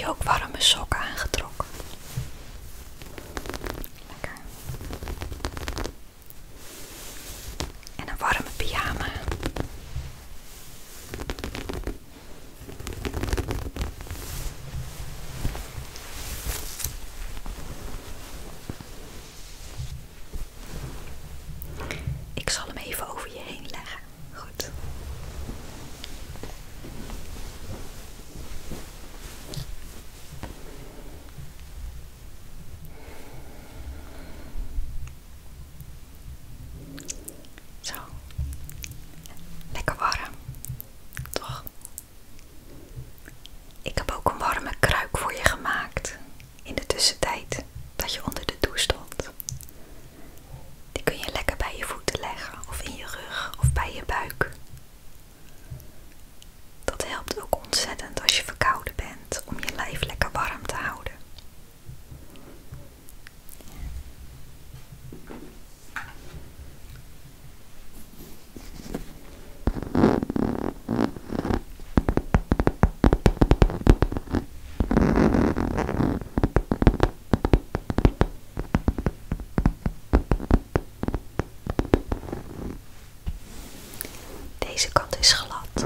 je ook warme sokken aangetrokken? Lekker. En een warme pyjama. Ik zal hem even over je heen leggen. Goed. Zo. Lekker warm. Toch? Ik heb ook een warme kruik voor je gemaakt. In de tussentijd dat je onder de douche stond. Die kun je lekker bij je voeten leggen. Of in je rug. Of bij je buik. Dat helpt ook ontzettend als je verkouden bent. Om je lijf lekker warm te houden. Deze kant is glad.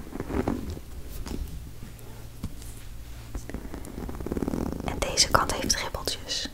En deze kant heeft ribbeltjes.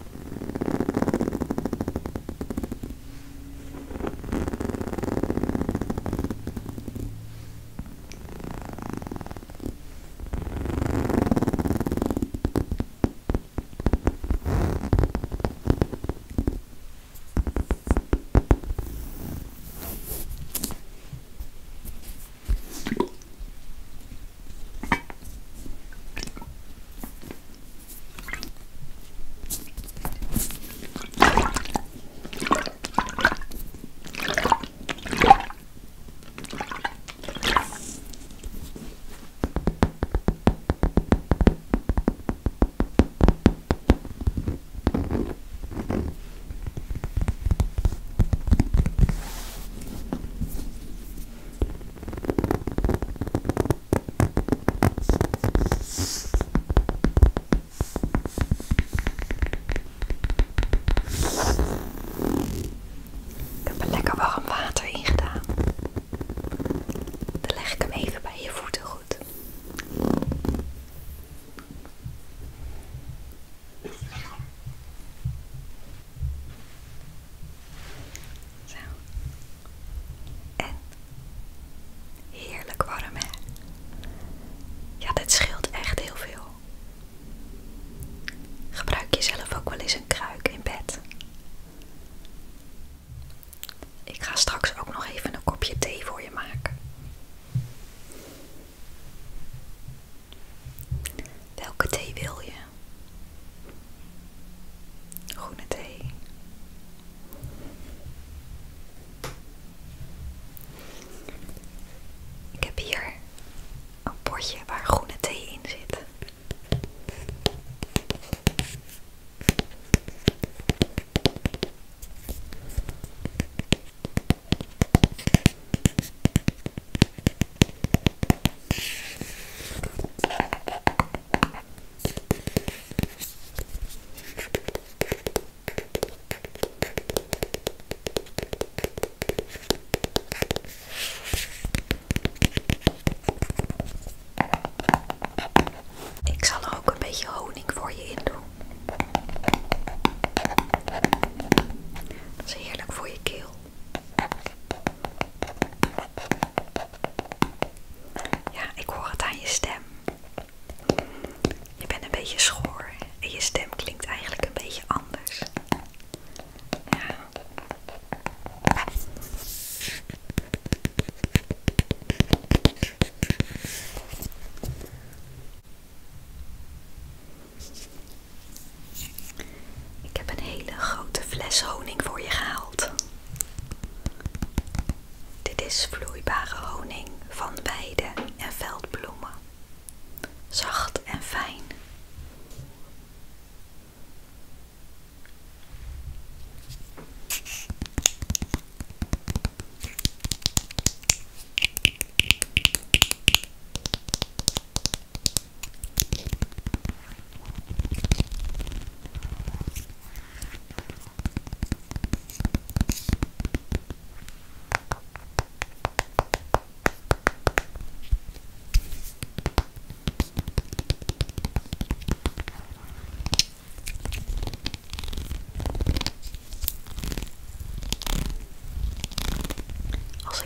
Waar groene thee in zit.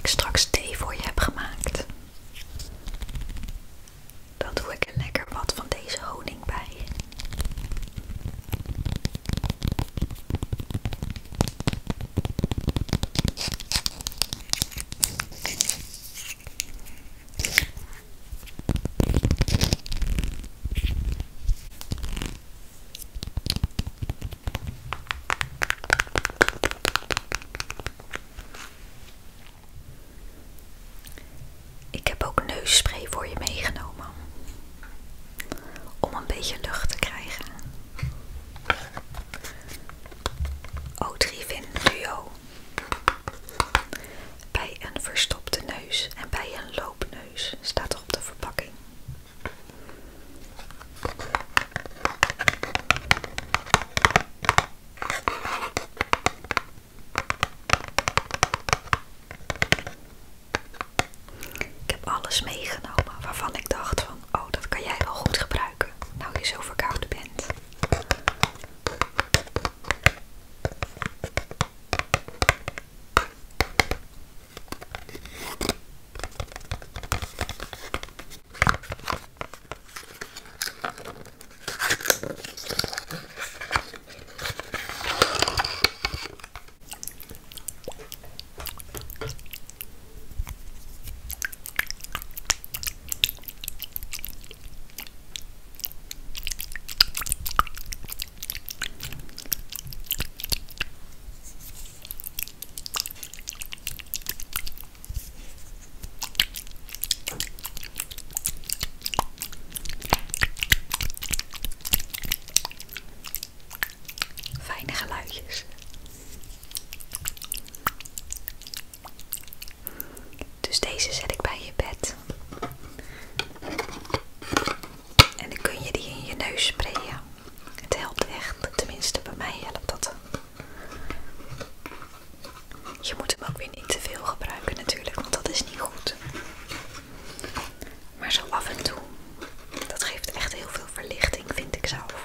ik straks thee voor je heb gemaakt, dan doe ik er lekker wat van deze honing bij. Ik heb ook neusspray voor je meegenomen, om een beetje lucht te krijgen. Otrivin Duo. Bij een verstopte neus en bij een loopneus staat er op de verpakking. Ik heb alles meegenomen waarvan ik dacht van, oh, dat kan jij wel goed gebruiken, nou je zo verkouden bent. Fijne geluidjes. Dus deze zet ik bij je bed. En dan kun je die in je neus sprayen. Het helpt echt, tenminste bij mij helpt dat. Je moet hem ook weer niet te veel gebruiken natuurlijk, want dat is niet goed. Maar zo af en toe, dat geeft echt heel veel verlichting, vind ik zelf.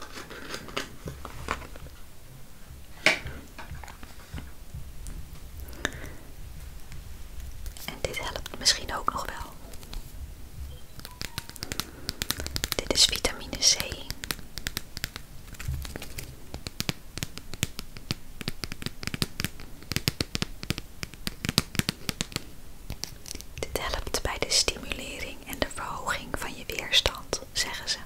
En dit helpt misschien ook nog wel. Dit is vitamine C. Dit helpt bij de stimulering en de verhoging van je weerstand, zeggen ze.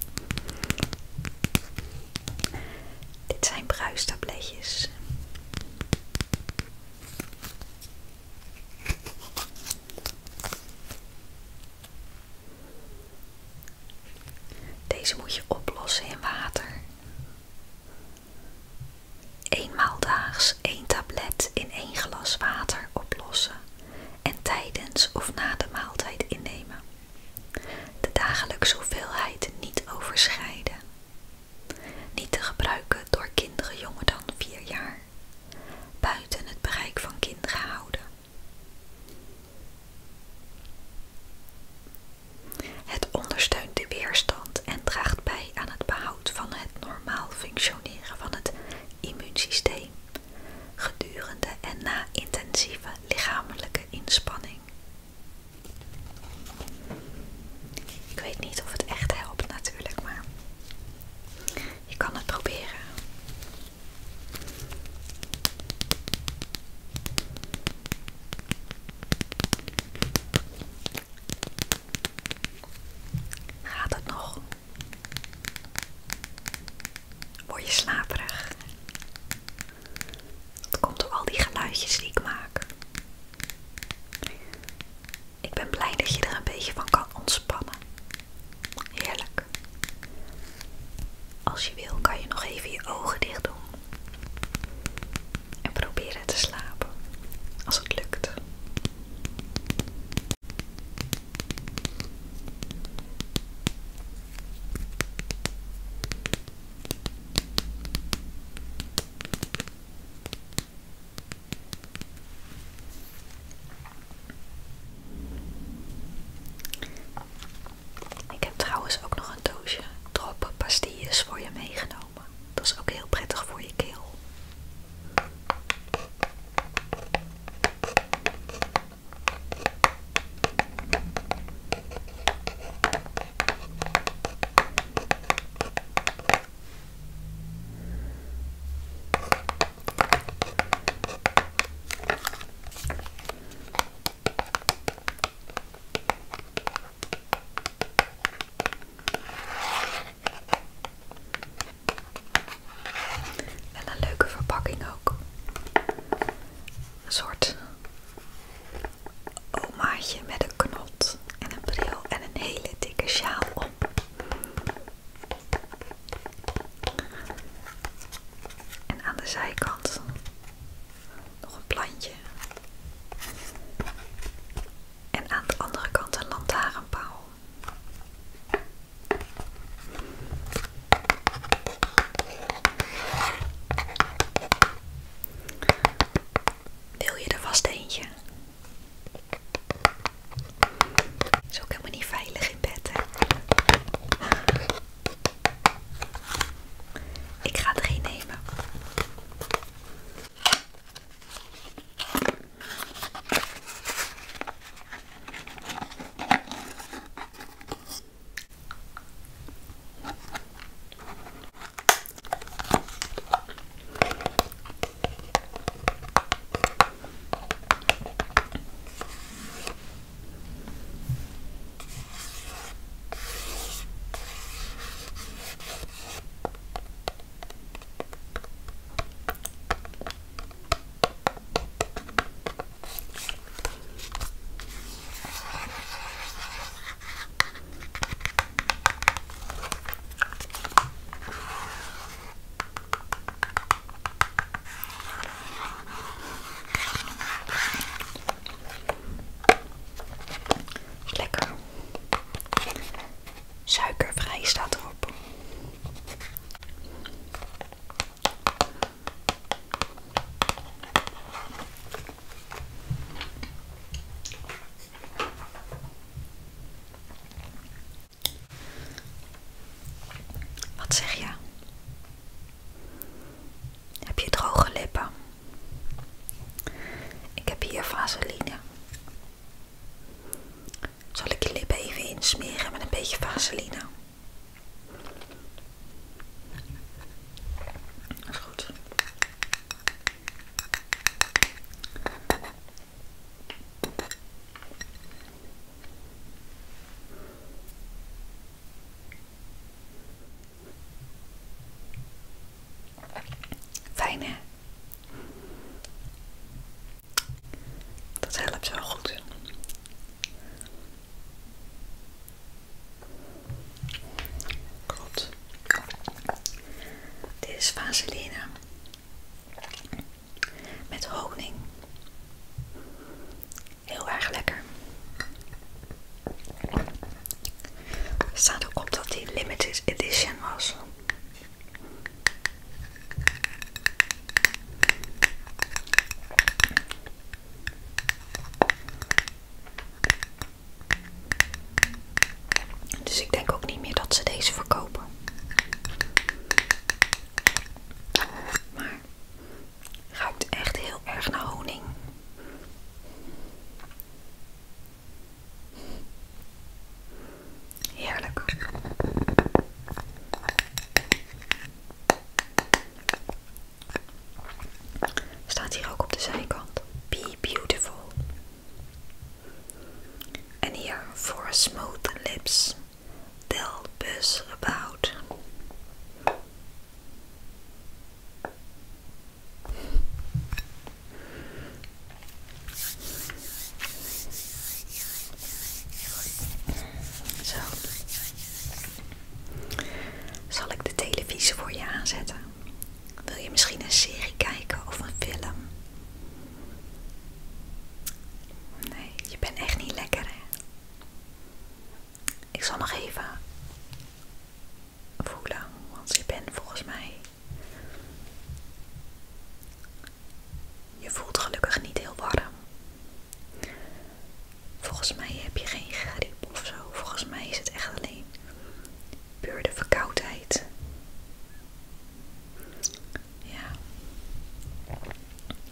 Dit zijn bruistabletjes. Deze moet je oplossen in water. Eenmaal daags 1 tablet in 1 glas water oplossen en tijdens of na de maaltijd innemen. De dagelijkse hoeveelheid niet overschrijden. Niet te gebruiken door kinderen jonger dan 4 jaar. Buiten het bereik van kinderen houden. Het ondersteunt de weerstand en draagt bij aan het behoud van het normaal functioneren van het immuunsysteem gedurende en na intensieve lichamelijke inspanning. Ik weet niet of het echt helpt natuurlijk, maar je kan het proberen. Gaat het nog? Word je slaperig? Dat komt door al die geluidjes die ik maak. Ik ben blij dat je er een beetje van kan ontspannen. Heerlijk. Als je wil kan je nog even je ogen dicht doen. En proberen te slapen. Als het lukt. zijkant nog een plantje. En aan de andere kant een lantaarnpaal. Wil je er vast eentje? Is ook helemaal niet veilig in bed, hè? Ik ga er een nemen. Suikervrij staat erop. Wat zeg je? Heb je droge lippen? Ik heb hier vaseline. Zal ik je lippen even insmeren met een beetje vaseline? Dat is goed. Fijn, hè? Dat helpt wel goed. Klopt. Dit is vaseline met honing. Heel erg lekker. Er staat ook op dat die limited edition was. Dus ik denk ook niet meer dat ze deze verkopen. Maar ruikt echt heel erg naar honing. Heerlijk. Staat hier ook op de zijkant. Be beautiful. En hier for smooth lips. They'll buzz about. Zo. Zal ik de televisie voor je aanzetten? Wil je misschien een serie kijken of een film? Nee, je bent echt niet lekker, hè? Ik zal nog even voelen, want je bent volgens mij... Je voelt gelukkig niet heel warm. Volgens mij heb je geen griep of zo. Volgens mij is het echt alleen puur de verkoudheid. Ja.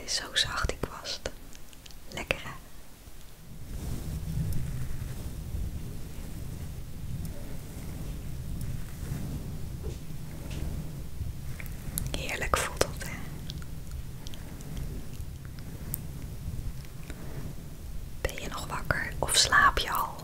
is zo zacht die kwast. Lekker hè? Heerlijk voelt dat hè? Ben je nog wakker of slaap je al?